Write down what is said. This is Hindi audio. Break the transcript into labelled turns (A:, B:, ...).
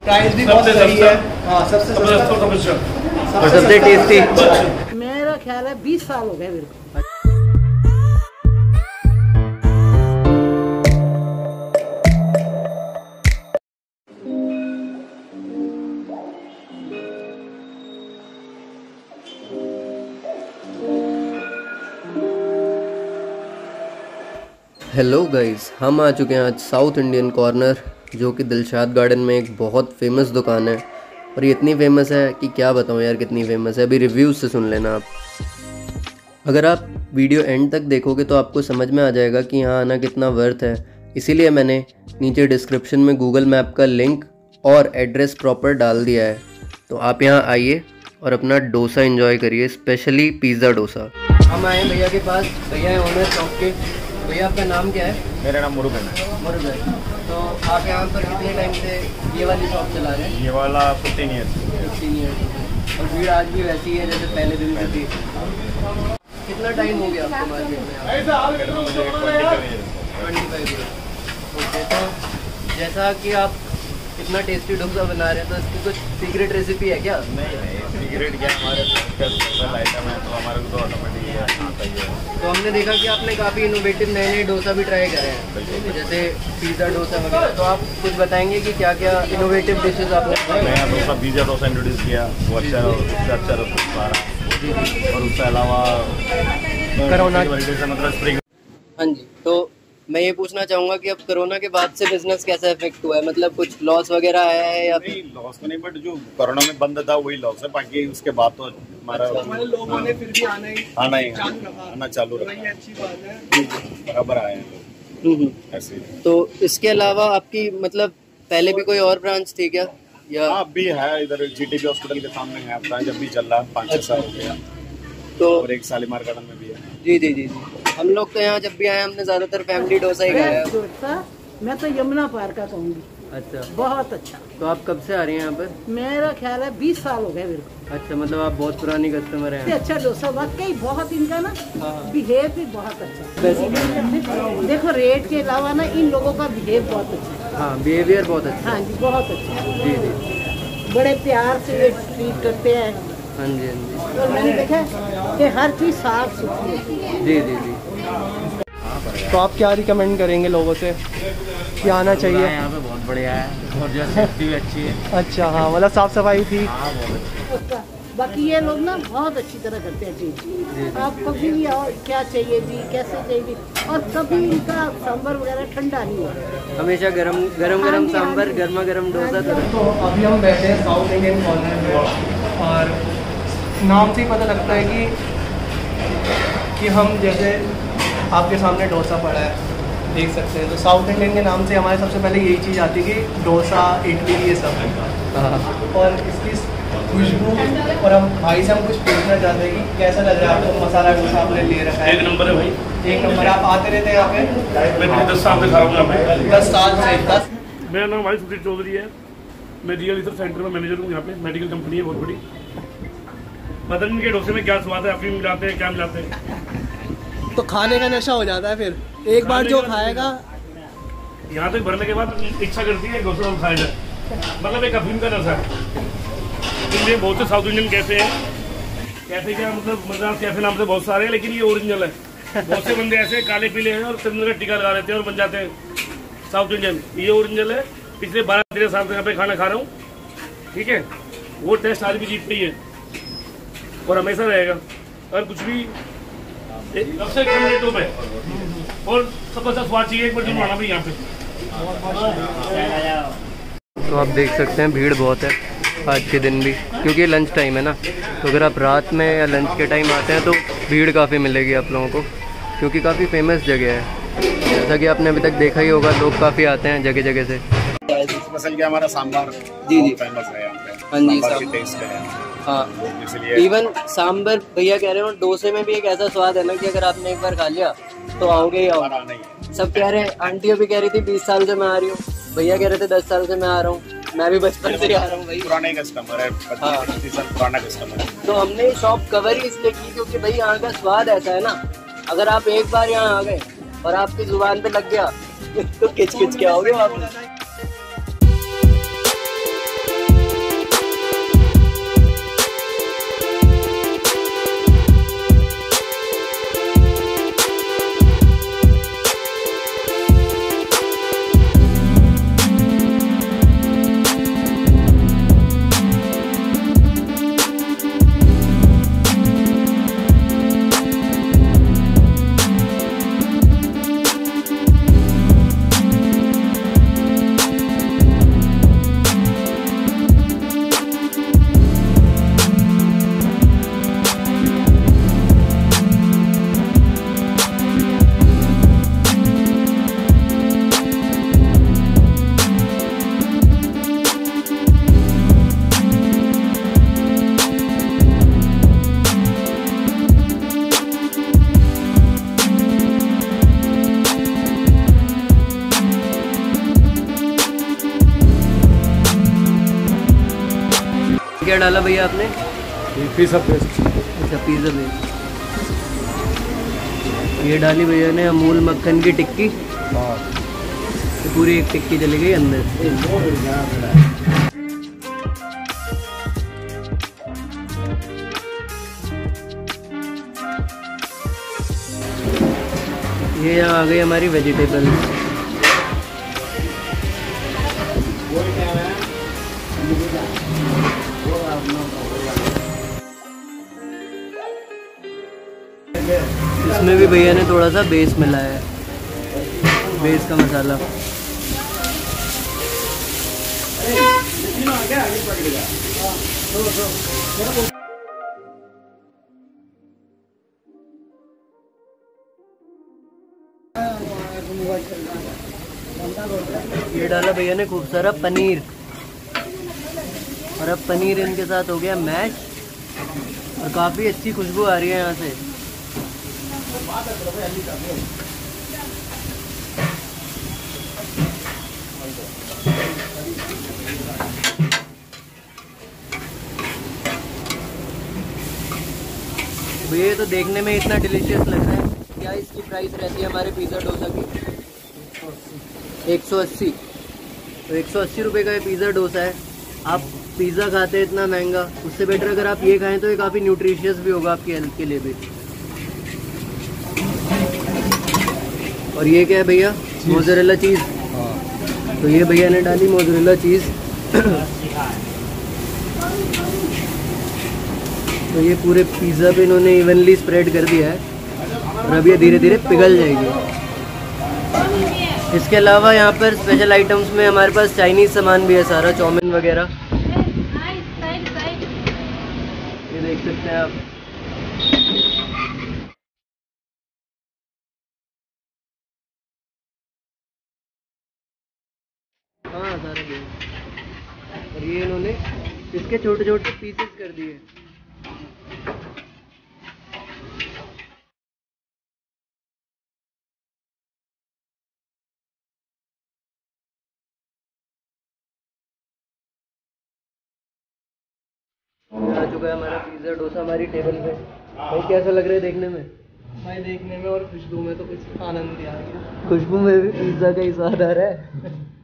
A: प्राइस भी बहुत सही है। हाँ, सबसे टेस्टी।
B: मेरा ख्याल है 20 साल हो गए मेरे को।
C: हेलो गाइस, हम आ चुके हैं आज साउथ इंडियन कॉर्नर, जो कि दिलशाद गार्डन में एक बहुत फेमस दुकान है। और ये इतनी फेमस है कि क्या बताऊँ यार, कितनी फेमस है। अभी रिव्यूज़ से सुन लेना आप। अगर आप वीडियो एंड तक देखोगे तो आपको समझ में आ जाएगा कि यहाँ आना कितना वर्थ है। इसीलिए मैंने नीचे डिस्क्रिप्शन में गूगल मैप का लिंक और एड्रेस प्रॉपर डाल दिया है। तो आप यहाँ आइए और अपना डोसा एंजॉय करिए, स्पेशली पिज़्ज़ा डोसा। हम आए हैं भैया के पास। भैया है ओनर शॉप के। भैया आपका नाम क्या है?
D: मेरा नाम मुरुगन है।
C: मुरुगन। तो आप यहाँ पर कितने टाइम से ये वाली शॉप चला रहे हैं?
D: ये वाला 15 ईयर्स।
C: 15 ईयर्स। और भीड़ आज भी वैसी है जैसे पहले दिन में थी। कितना टाइम हो गया आपको मार्केट में? 25 ईयर्स। ओके, तो जैसा कि आप इतना टेस्टी डोसा बना रहे हैं, तो इसकी कुछ सीक्रेट रेसिपी है क्या?
D: नहीं, सीक्रेट क्या, हमारे स्पेशल आइटम है तो हमारे को तो ऑटोमेटिक आता ही है।
C: तो हमने देखा कि आपने काफ़ी इनोवेटिव नए नए डोसा भी ट्राई करे हैं, जैसे पिज़्ज़ा डोसा वगैरह। तो आप कुछ बताएंगे कि क्या क्या इनोवेटिव डिशेज आपने?
D: नया डोसा पिज़्ज़ा डोसा इंट्रोड्यूस किया, वो अच्छा रेस्पॉन्स आ रहा। और उसके अलावा
C: कोरोना
D: मतलब स्प्रिंग।
C: हाँ जी, तो मैं ये पूछना चाहूँगा कि अब कोरोना के बाद से बिजनेस कैसा इफेक्ट हुआ है? मतलब कुछ लॉस वगैरह आया है या
D: नहीं? लॉस तो नहीं, बट जो कोरोना में बंद था वही लॉस है। बाकी उसके बाद तो हमारे लोगों ने फिर भी आना चालू रखा, अच्छी बात है, बराबर आए हैं ऐसे।
C: तो इसके अलावा आपकी मतलब पहले भी कोई और ब्रांच थी क्या? या
D: हाँ, अभी है इधर जीटीबी हॉस्पिटल के सामने है ब्रांच, अभी चल रहा है 5-6 साल हो गया।
C: तो
D: और एक शालीमार गार्डन में भी है।
C: जी जी जी जी। हम लोग तो यहाँ जब भी आए हमने ज्यादातर फैमिली डोसा ही खाया है।
B: मैं तो यमुना पार का कहूँगी।
C: अच्छा,
B: बहुत अच्छा।
C: तो आप कब से आ रही हैं यहाँ पर?
B: मेरा ख्याल है 20 साल हो गए मेरे को।
C: अच्छा, मतलब आप बहुत पुरानी कस्टमर हैं।
B: अच्छा डोसा वाकई बहुत, इनका ना बिहेव भी बहुत अच्छा। देखो रेट के अलावा ना इन लोगों का बिहेव बहुत अच्छा।
C: हाँ, बिहेवियर बहुत अच्छा।
B: हाँ जी, बहुत अच्छा।
C: जी जी,
B: बड़े प्यार से ये ट्रीट करते हैं।
C: हाँ जी, हाँ जी।
B: और मैंने देखा कि हर चीज़ साफ सुथरी है।
C: जी जी जी।
A: तो आप क्या रिकमेंड करेंगे लोगों से कि आना चाहिए?
D: यहाँ पे बहुत बढ़िया है और जो सेफ्टी भी अच्छी है।
A: अच्छा, हाँ, मतलब साफ सफाई थी।
D: हाँ,
B: उसका बाकी ये लोग ना बहुत अच्छी तरह करते हैं चीज। आप कभी भी आओ, क्या चाहिए जी, कैसे चाहिए, और कभी इनका सांभर वगैरह ठंडा नहीं हुआ,
C: हमेशा गरम गरम गरम सांभर, गर्मा गर्म डोसा।
A: तो अभी हम बैठे हैं साउथ इंडियन कॉर्नर में, और नाम से ही पता लगता है कि हम जैसे आपके सामने डोसा पड़ा है, देख सकते हैं। तो साउथ इंडियन के नाम से हमारे सबसे पहले यही चीज़ आती है कि डोसा, इडली, ये सब। और इसकी खुशबू, और हम भाई से हम कुछ पूछना चाहते हैं कि कैसा लग रहा है आपको? मसाला डोसा आपने ले रखा है।
D: एक नंबर है भाई,
A: एक नंबर। आप आते रहते हैं यहाँ पे?
D: मैं 10 साल से खा रहा हूँ।
A: 10 साल से। 10।
E: मेरा नाम भाई सुधीर चौधरी है। मैं रियल रिसर्च सेंटर में मैनेजर हूँ। यहाँ पे मेडिकल कंपनी है बहुत बड़ी। मदन के डोसे में क्या स्वाद है? अफीम मिलाते हैं, क्या मिलाते हैं?
A: तो खाने का नशा हो जाता है फिर एक बार जो खाएगा।
E: यहाँ तक भरने के बाद इच्छा करती है डोसा खाया जाए, मतलब एक अफीम का नशा है। इसलिए बहुत से साउथ इंडियन कैफे हैं। कैफे क्या मतलब, मद्रास कैफे नाम से बहुत सारे हैं, लेकिन ये ओरिजिनल है। बहुत से बंदे ऐसे काले पीले हैं और चंद्र का टीका लगा लेते हैं और बन जाते हैं साउथ इंडियन। ये ओरिजिनल है। पिछले 12-13 साल से यहाँ पे खाना खा रहा हूँ, ठीक है। वो टेस्ट आज भी जीत रही है और हमेशा रहेगा। और कुछ भी सबसे कम रेटों पे और सबसे अच्छा स्वाद चाहिए, एक बार जरूर आना भी यहाँ पे।
C: तो आप देख सकते हैं भीड़ बहुत है आज के दिन भी, क्योंकि लंच टाइम है ना। तो अगर आप रात में या लंच के टाइम आते हैं तो भीड़ काफ़ी मिलेगी आप लोगों को, क्योंकि काफ़ी फेमस जगह है। जैसा कि आपने अभी तक देखा ही होगा, लोग काफ़ी आते हैं जगह जगह से।
D: स्पेशल क्या हमारा सांभर
C: जी जी
D: फेमस है यहाँ पे।
C: हाँ जी,
D: सांभर की टेस्ट है।
C: हाँ,
D: इसलिए
C: इवन सांभर भैया कह रहे हो, डोसे में भी एक ऐसा स्वाद है ना कि अगर आपने एक बार खा लिया तो आओगे ही आओगे।
D: नहीं,
C: सब कह रहे हैं, आंटियों भी कह रही थी 20 साल से मैं आ रही हूँ, भैया कह रहे थे 10 साल से मैं आ रहा हूँ, मैं भी बचपन से आ रहा हूँ भाई।
D: पुराने कस्टमर है, 25 साल पुराना कस्टमर है।
C: तो हमने शॉप कवर ही इसलिए की क्योंकि भाई यहाँ का स्वाद ऐसा है ना, अगर आप एक बार यहाँ आ गए और आपकी जुबान पे लग गया तो किच किच के आओगे वापस। क्या डाला भैया आपने?
E: Pizza paste.
C: अच्छा पिज़्ज़ा बेस। ये डाली भैया ने अमूल मक्खन की टिक्की। तो पूरी एक टिक्की चली गई अंदर। ये यहाँ आ गई हमारी वेजिटेबल। इसमें भी भैया ने थोड़ा सा बेस मिलाया है, बेस का मसाला। ये डाला भैया ने खूब सारा पनीर, और अब पनीर इनके साथ हो गया मैश, और काफ़ी अच्छी खुशबू आ रही है यहाँ से। भैया तो देखने में इतना डिलीशियस लग रहा है। क्या इसकी प्राइस रहती है हमारे पिज़्ज़ा डोसा की? 180। तो 180 रुपये का ये पिज़्ज़ा डोसा है। आप पिज़्ज़ा खाते हैं इतना महंगा, उससे बेटर अगर आप ये खाएं तो ये काफ़ी न्यूट्रिशियस भी होगा आपकी हेल्थ के लिए भी। और ये क्या है भैया? Mozzarella cheese. तो ये भैया ने डाली मोज़रेला चीज़। तो ये पूरे पिज़्ज़ा पे इन्होंने इवनली स्प्रेड कर दिया है, और अब ये धीरे धीरे पिघल जाएगी। इसके अलावा यहाँ पर स्पेशल आइटम्स में हमारे पास चाइनीज़ सामान भी है सारा, चाउमीन वगैरह। ये देख सकते हैं आप। हाँ सारा भी। और ये इन्होंने इसके छोटे छोटे पीसेस कर दिए। आ चुका है हमारा पिज़्ज़ा डोसा हमारी टेबल पे। भाई कैसा लग रहा है देखने में?
A: भाई देखने में और खुशबू में तो कुछ आनंद ही आ गया।
C: खुशबू में भी पिज़्ज़ा का ही स्वाद आ रहा है।